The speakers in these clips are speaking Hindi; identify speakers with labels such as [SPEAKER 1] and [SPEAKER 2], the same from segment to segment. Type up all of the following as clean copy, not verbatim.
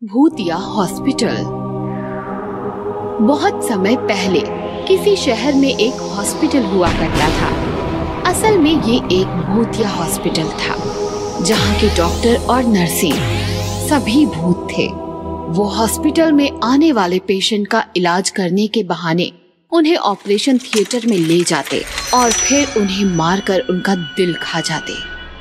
[SPEAKER 1] भूतिया हॉस्पिटल। बहुत समय पहले किसी शहर में एक हॉस्पिटल हुआ करता था। असल में ये एक भूतिया हॉस्पिटल था, जहाँ के डॉक्टर और नर्सें सभी भूत थे। वो हॉस्पिटल में आने वाले पेशेंट का इलाज करने के बहाने उन्हें ऑपरेशन थिएटर में ले जाते और फिर उन्हें मारकर उनका दिल खा जाते।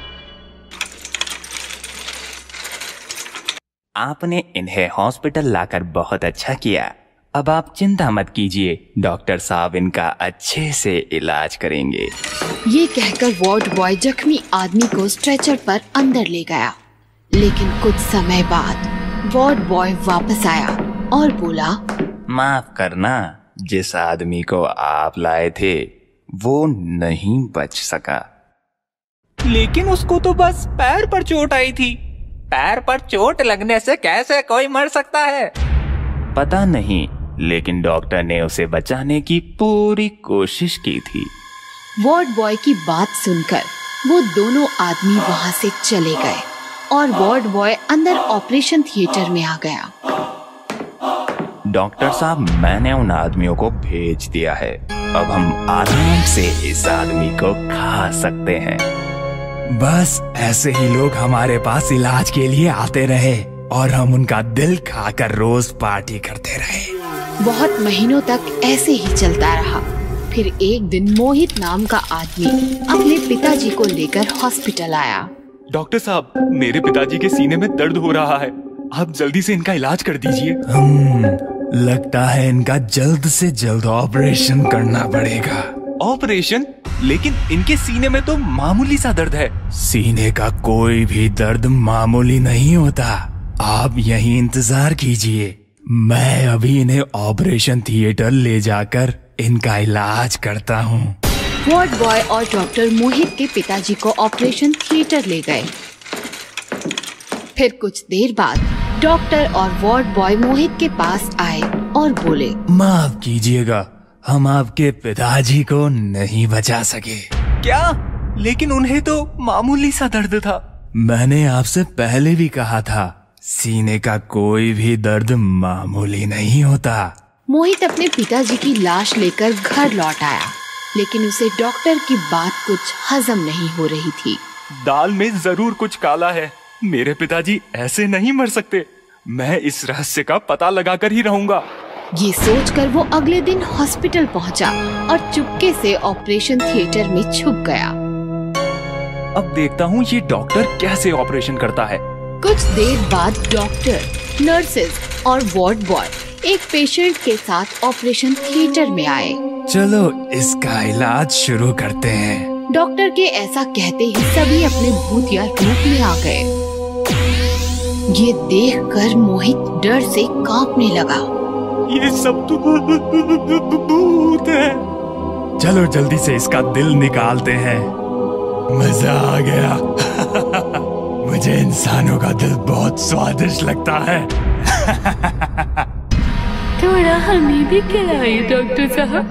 [SPEAKER 2] आपने इन्हें हॉस्पिटल लाकर बहुत अच्छा किया। अब आप चिंता मत कीजिए, डॉक्टर साहब इनका अच्छे से इलाज करेंगे।
[SPEAKER 1] ये कहकर वार्ड बॉय जख्मी आदमी को स्ट्रेचर पर अंदर ले गया। लेकिन कुछ समय बाद वार्ड बॉय वापस आया और बोला,
[SPEAKER 2] माफ करना, जिस आदमी को आप लाए थे वो नहीं बच सका।
[SPEAKER 3] लेकिन उसको तो बस पैर पर चोट आई थी। पैर पर चोट लगने से कैसे कोई मर सकता है?
[SPEAKER 2] पता नहीं, लेकिन डॉक्टर ने उसे बचाने की पूरी कोशिश की थी।
[SPEAKER 1] वार्ड बॉय की बात सुनकर वो दोनों आदमी वहाँ से चले गए और वार्ड बॉय अंदर ऑपरेशन थिएटर में आ गया।
[SPEAKER 2] डॉक्टर साहब, मैंने उन आदमियों को भेज दिया है। अब हम आराम से इस आदमी को खा सकते हैं।
[SPEAKER 4] बस ऐसे ही लोग हमारे पास इलाज के लिए आते रहे और हम उनका दिल खाकर रोज पार्टी करते रहे।
[SPEAKER 1] बहुत महीनों तक ऐसे ही चलता रहा। फिर एक दिन मोहित नाम का आदमी अपने पिताजी को लेकर हॉस्पिटल आया।
[SPEAKER 5] डॉक्टर साहब, मेरे पिताजी के सीने में दर्द हो रहा है, आप जल्दी से इनका इलाज कर दीजिए।
[SPEAKER 4] लगता है इनका जल्द से जल्द ऑपरेशन करना पड़ेगा।
[SPEAKER 5] ऑपरेशन? लेकिन इनके सीने में तो मामूली सा दर्द है।
[SPEAKER 4] सीने का कोई भी दर्द मामूली नहीं होता। आप यहीं इंतजार कीजिए, मैं अभी इन्हें ऑपरेशन थिएटर ले जाकर इनका इलाज करता हूँ।
[SPEAKER 1] वार्ड बॉय और डॉक्टर मोहित के पिताजी को ऑपरेशन थिएटर ले गए। फिर कुछ देर बाद डॉक्टर और वार्ड बॉय मोहित के पास आए और बोले,
[SPEAKER 4] माफ कीजिएगा, हम आपके पिताजी को नहीं बचा सके।
[SPEAKER 5] क्या? लेकिन उन्हें तो मामूली सा दर्द था।
[SPEAKER 4] मैंने आपसे पहले भी कहा था, सीने का कोई भी दर्द मामूली नहीं होता।
[SPEAKER 1] मोहित अपने पिताजी की लाश लेकर घर लौट आया, लेकिन उसे डॉक्टर की बात कुछ हजम नहीं हो रही थी।
[SPEAKER 5] दाल में जरूर कुछ काला है। मेरे पिताजी ऐसे नहीं मर सकते। मैं इस रहस्य का पता लगाकर ही रहूंगा।
[SPEAKER 1] ये सोचकर वो अगले दिन हॉस्पिटल पहुंचा और चुपके से ऑपरेशन थिएटर में छुप गया।
[SPEAKER 5] अब देखता हूँ ये डॉक्टर कैसे ऑपरेशन करता है।
[SPEAKER 1] कुछ देर बाद डॉक्टर, नर्सेज और वार्ड बॉय एक पेशेंट के साथ ऑपरेशन थिएटर में आए।
[SPEAKER 4] चलो इसका इलाज शुरू करते हैं।
[SPEAKER 1] डॉक्टर के ऐसा कहते ही सभी अपने भूतिया रूप में आ गए। ये देखकर मोहित डर से कांपने लगा।
[SPEAKER 5] ये सब तो भूत है।
[SPEAKER 4] चलो जल्दी से इसका दिल निकालते हैं। मजा आ गया। मुझे इंसानों का दिल बहुत स्वादिष्ट लगता है।
[SPEAKER 1] थोड़ा हमें भी खिलाइए डॉक्टर साहब।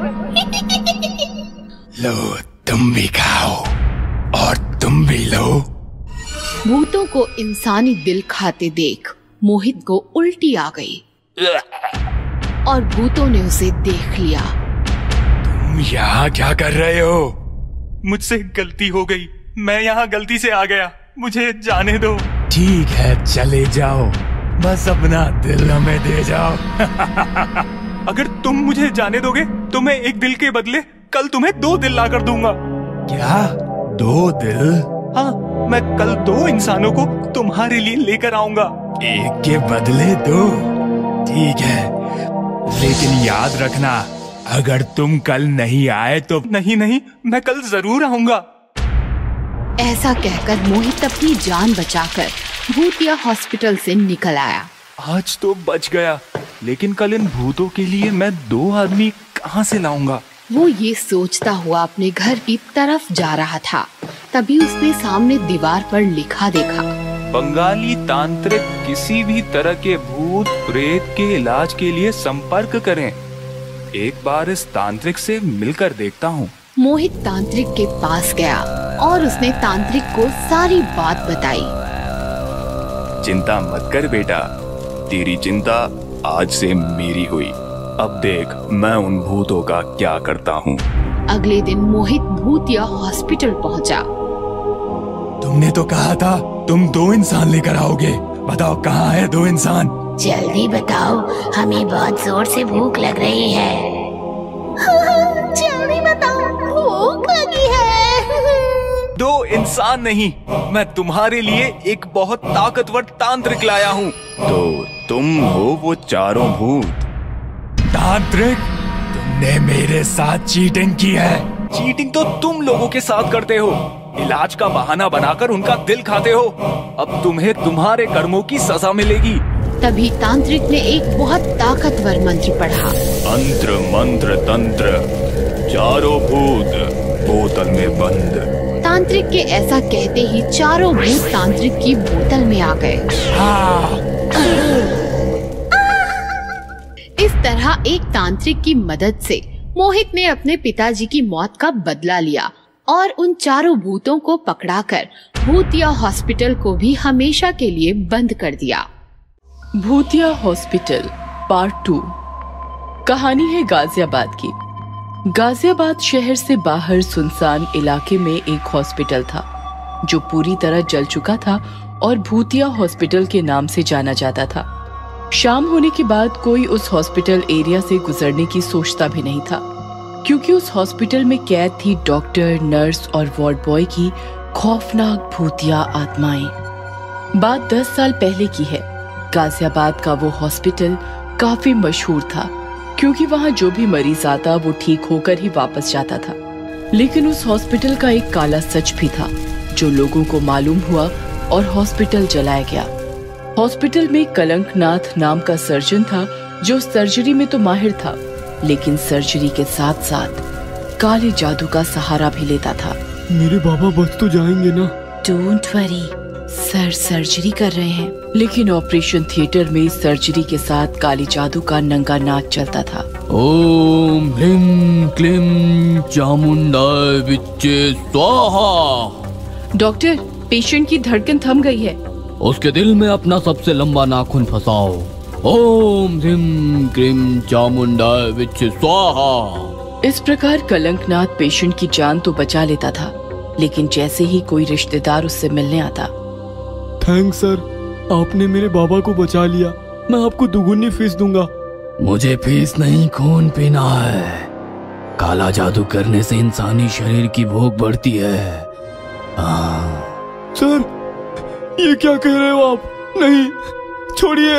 [SPEAKER 4] लो, तुम भी खाओ और तुम भी लो।
[SPEAKER 1] भूतों को इंसानी दिल खाते देख मोहित को उल्टी आ गई और भूतों ने उसे देख लिया।
[SPEAKER 4] तुम यहाँ क्या कर रहे हो?
[SPEAKER 5] मुझसे गलती हो गई, मैं यहाँ गलती से आ गया, मुझे जाने दो।
[SPEAKER 4] ठीक है, चले जाओ, बस अपना दिल हमें दे जाओ।
[SPEAKER 5] अगर तुम मुझे जाने दोगे तो मैं एक दिल के बदले कल तुम्हें 2 दिल ला कर दूंगा।
[SPEAKER 4] क्या? 2 दिल?
[SPEAKER 5] हाँ, मैं कल 2 इंसानों को तुम्हारे लिए लेकर आऊंगा।
[SPEAKER 4] एक के बदले 2? ठीक है, लेकिन याद रखना, अगर तुम कल नहीं आए तो।
[SPEAKER 5] नहीं, मैं कल जरूर आऊंगा।
[SPEAKER 1] ऐसा कहकर मोहित अपनी जान बचाकर भूतिया हॉस्पिटल से निकल आया।
[SPEAKER 5] आज तो बच गया, लेकिन कल इन भूतों के लिए मैं 2 आदमी कहाँ से लाऊंगा?
[SPEAKER 1] वो ये सोचता हुआ अपने घर की तरफ जा रहा था, तभी उसने सामने दीवार पर लिखा देखा,
[SPEAKER 5] बंगाली तांत्रिक किसी भी तरह के भूत प्रेत के इलाज के लिए संपर्क करें। एक बार इस तांत्रिक से मिलकर देखता हूँ।
[SPEAKER 1] मोहित तांत्रिक के पास गया और उसने तांत्रिक को सारी बात बताई।
[SPEAKER 2] चिंता मत कर बेटा,
[SPEAKER 4] तेरी चिंता आज से मेरी हुई। अब देख मैं उन भूतों का क्या करता हूँ।
[SPEAKER 1] अगले दिन मोहित भूतिया हॉस्पिटल पहुंचा।
[SPEAKER 4] तुमने तो कहा था तुम 2 इंसान लेकर आओगे, बताओ कहाँ है 2 इंसान?
[SPEAKER 6] जल्दी बताओ, हमें बहुत जोर से भूख लग रही है। जल्दी बताओ, भूख लगी है।
[SPEAKER 5] 2 इंसान नहीं, मैं तुम्हारे लिए एक बहुत ताकतवर तांत्रिक लाया हूँ।
[SPEAKER 4] तो तुम हो वो चारों भूत? तांत्रिक, तुमने मेरे साथ चीटिंग की है।
[SPEAKER 5] चीटिंग तो तुम लोगों के साथ करते हो, इलाज का बहाना बनाकर उनका दिल खाते हो। अब तुम्हें तुम्हारे कर्मों की सजा मिलेगी।
[SPEAKER 1] तभी तांत्रिक ने एक बहुत ताकतवर मंत्र पढ़ा।
[SPEAKER 4] अंत्र मंत्र तंत्र, चारों भूत बोतल में बंद।
[SPEAKER 1] तांत्रिक के ऐसा कहते ही चारों भूत तांत्रिक की बोतल में आ गए। इस तरह एक तांत्रिक की मदद से मोहित ने अपने पिताजी की मौत का बदला लिया और उन चारों भूतों को पकड़ाकर भूतिया हॉस्पिटल को भी हमेशा के लिए बंद कर दिया।
[SPEAKER 7] भूतिया हॉस्पिटल पार्ट 2। कहानी है गाजियाबाद की। गाजियाबाद शहर से बाहर सुनसान इलाके में एक हॉस्पिटल था जो पूरी तरह जल चुका था और भूतिया हॉस्पिटल के नाम से जाना जाता था। शाम होने के बाद कोई उस हॉस्पिटल एरिया से गुजरने की सोचता भी नहीं था, क्योंकि उस हॉस्पिटल में कैद थी डॉक्टर, नर्स और वार्ड बॉय की खौफनाक भूतिया आत्माएं। बात 10 साल पहले की है। गाजियाबाद का वो हॉस्पिटल काफी मशहूर था, क्योंकि वहाँ जो भी मरीज आता वो ठीक होकर ही वापस जाता था। लेकिन उस हॉस्पिटल का एक काला सच भी था जो लोगों को मालूम हुआ और हॉस्पिटल जलाया गया। हॉस्पिटल में कलंकनाथ नाम का सर्जन था जो सर्जरी में तो माहिर था, लेकिन सर्जरी के साथ साथ काले जादू का सहारा भी लेता था।
[SPEAKER 8] मेरे बाबा बच तो जाएंगे ना?
[SPEAKER 7] डोंट वरी सर, सर्जरी कर रहे हैं। लेकिन ऑपरेशन थिएटर में सर्जरी के साथ काली जादू का नंगा नाच चलता था।
[SPEAKER 8] ओम ह्रीं क्लीं चामुंडाय विच्चे स्वाहा।
[SPEAKER 7] डॉक्टर, पेशेंट की धड़कन थम गई है।
[SPEAKER 8] उसके दिल में अपना सबसे लंबा नाखून फंसाओ। ओम ह्रीं क्लीं चामुंडाय विच्चे स्वाहा।
[SPEAKER 7] इस प्रकार कलंकनाथ पेशेंट की जान तो बचा लेता था, लेकिन जैसे ही कोई रिश्तेदार उससे मिलने आता,
[SPEAKER 8] थैंक्स सर, आपने मेरे बाबा को बचा लिया। मैं आपको दुगुनी फीस दूंगा। मुझे फीस नहीं, खून पीना है। काला जादू करने से इंसानी शरीर की भूख बढ़ती है। सर, ये क्या कह रहे हो आप? नहीं, छोड़िए,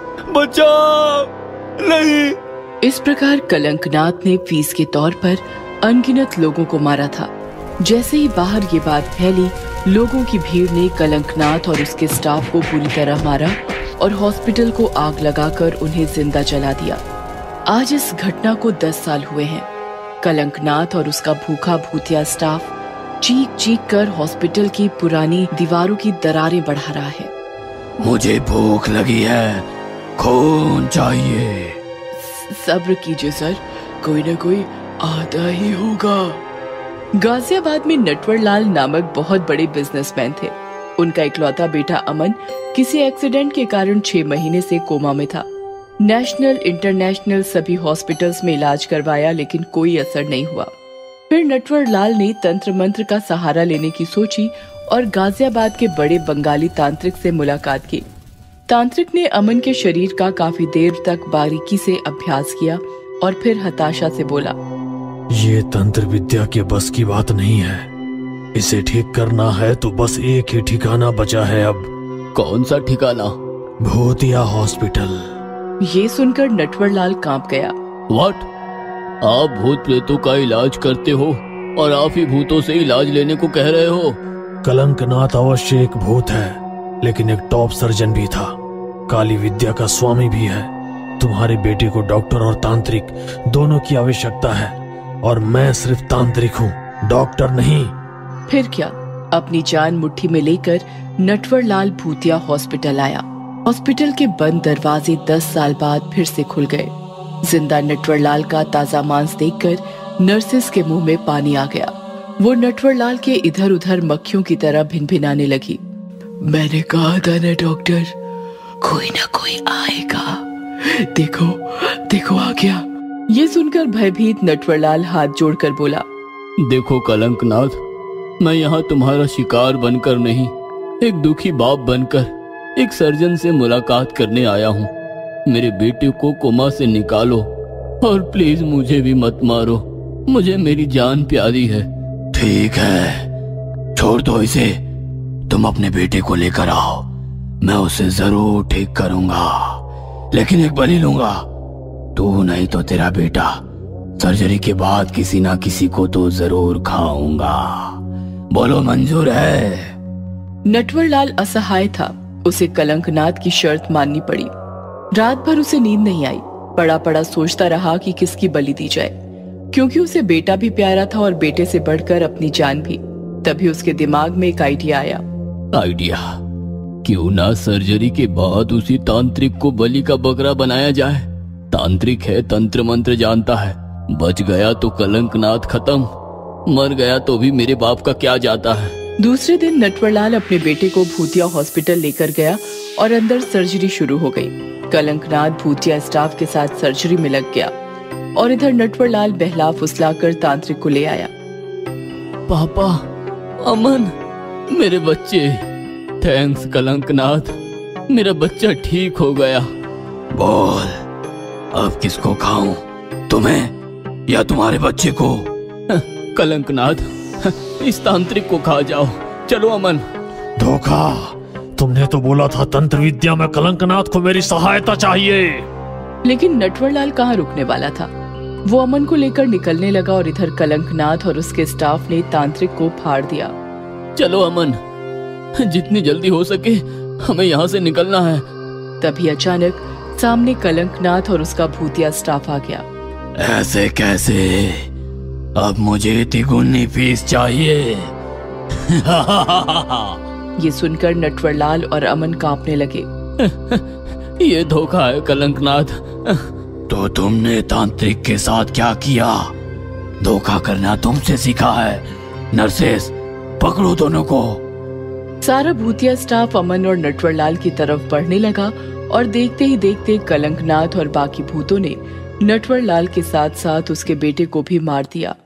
[SPEAKER 8] बचाओ, नहीं।
[SPEAKER 7] इस प्रकार कलंकनाथ ने फीस के तौर पर अनगिनत लोगों को मारा था। जैसे ही बाहर ये बात फैली, लोगों की भीड़ ने कलंकनाथ और उसके स्टाफ को पूरी तरह मारा और हॉस्पिटल को आग लगाकर उन्हें जिंदा जला दिया। आज इस घटना को 10 साल हुए हैं। कलंकनाथ और उसका भूखा भूतिया स्टाफ चीख चीख कर हॉस्पिटल की पुरानी दीवारों की दरारें बढ़ा रहा है।
[SPEAKER 8] मुझे भूख लगी है, खून चाहिए।
[SPEAKER 7] सब्र कीजिए सर, कोई न कोई आता ही होगा। गाजियाबाद में नटवर लाल नामक बहुत बड़े बिजनेसमैन थे। उनका इकलौता बेटा अमन किसी एक्सीडेंट के कारण 6 महीने से कोमा में था। नेशनल इंटरनेशनल सभी हॉस्पिटल्स में इलाज करवाया, लेकिन कोई असर नहीं हुआ। फिर नटवर लाल ने तंत्र मंत्र का सहारा लेने की सोची और गाजियाबाद के बड़े बंगाली तांत्रिक से मुलाकात की। तांत्रिक ने अमन के शरीर का काफी देर तक बारीकी से अभ्यास किया और फिर हताशा से बोला,
[SPEAKER 8] ये तंत्र विद्या के बस की बात नहीं है। इसे ठीक करना है तो बस एक ही ठिकाना बचा है अब। कौन सा ठिकाना? भूतिया हॉस्पिटल।
[SPEAKER 7] ये सुनकर नटवर लाल कांप गया।
[SPEAKER 8] व्हाट? आप भूत प्रेतों का इलाज करते हो और आप ही भूतों से इलाज लेने को कह रहे हो? कलंकनाथ अवश्य एक भूत है, लेकिन एक टॉप सर्जन भी था। काली विद्या का स्वामी भी है। तुम्हारे बेटे को डॉक्टर और तांत्रिक दोनों की आवश्यकता है, और मैं सिर्फ तांत्रिक हूँ, डॉक्टर नहीं।
[SPEAKER 7] फिर क्या, अपनी जान मुट्ठी में लेकर नटवर लाल भूतिया हॉस्पिटल आया। हॉस्पिटल के बंद दरवाजे 10 साल बाद फिर से खुल गए। जिंदा नटवर लाल का ताजा मांस देखकर नर्सेस के मुंह में पानी आ गया। वो नटवर लाल के इधर उधर मक्खियों की तरह भिनभिनाने लगी।
[SPEAKER 8] मैंने कहा था ना डॉक्टर,
[SPEAKER 7] कोई ना कोई आएगा, देखो देखो आ गया। ये सुनकर भयभीत नटवरलाल हाथ जोड़कर बोला,
[SPEAKER 8] देखो कलंकनाथ, मैं यहाँ तुम्हारा शिकार बनकर नहीं, एक दुखी बाप बनकर एक सर्जन से मुलाकात करने आया हूँ। मेरे बेटे को कोमा से निकालो और प्लीज मुझे भी मत मारो, मुझे मेरी जान प्यारी है। ठीक है, छोड़ दो इसे, तुम अपने बेटे को लेकर आओ, मैं उसे जरूर ठीक करूंगा, लेकिन एक बलि लूंगा, तू नहीं तो तेरा बेटा। सर्जरी के बाद किसी ना किसी को तो जरूर खाऊंगा, बोलो मंजूर है?
[SPEAKER 7] नटवरलाल असहाय था, उसे कलंकनाथ की शर्त माननी पड़ी। रात भर उसे नींद नहीं आई, पड़ा पड़ा सोचता रहा कि किसकी बलि दी जाए, क्योंकि उसे बेटा भी प्यारा था और बेटे से बढ़कर अपनी जान भी। तभी उसके दिमाग में एक आइडिया आया।
[SPEAKER 8] आइडिया? क्यों ना सर्जरी के बाद उसी तांत्रिक को बलि का बकरा बनाया जाए। तांत्रिक है, तंत्र मंत्र जानता है, बच गया तो कलंकनाथ खत्म, मर गया तो भी मेरे बाप का क्या जाता है।
[SPEAKER 7] दूसरे दिन नटवरलाल अपने बेटे को भूतिया हॉस्पिटल लेकर गया और अंदर सर्जरी शुरू हो गई। कलंकनाथ भूतिया स्टाफ के साथ सर्जरी में लग गया और इधर नटवरलाल बहला फुसलाकर तांत्रिक को ले आया।
[SPEAKER 8] पापा, अमन, मेरे बच्चे, थैंक्स कलंकनाथ, मेरा बच्चा ठीक हो गया। बोल, अब किसको खाऊं, तुम्हें या तुम्हारे बच्चे को? कलंकनाथ, इस तांत्रिक को खा जाओ, चलो अमन।
[SPEAKER 9] धोखा, तुमने तो बोला था तंत्र विद्या में कलंकनाथ को मेरी सहायता चाहिए।
[SPEAKER 7] लेकिन नटवरलाल कहाँ रुकने वाला था, वो अमन को लेकर निकलने लगा और इधर कलंकनाथ और उसके स्टाफ ने तांत्रिक को फाड़ दिया।
[SPEAKER 8] चलो अमन, जितनी जल्दी हो सके हमें यहाँ से निकलना है।
[SPEAKER 7] तभी अचानक सामने कलंकनाथ और उसका भूतिया स्टाफ आ गया।
[SPEAKER 8] ऐसे कैसे? अब मुझे तिगुनी फीस चाहिए।
[SPEAKER 7] ये सुनकर नटवरलाल और अमन कांपने लगे।
[SPEAKER 8] ये धोखा है कलंकनाथ। तो तुमने तांत्रिक के साथ क्या किया? धोखा करना तुमसे सीखा है। नर्सेस, पकड़ो दोनों को।
[SPEAKER 7] सारा भूतिया स्टाफ अमन और नटवरलाल की तरफ बढ़ने लगा और देखते ही देखते कलंकनाथ और बाकी भूतों ने नटवरलाल के साथ साथ उसके बेटे को भी मार दिया।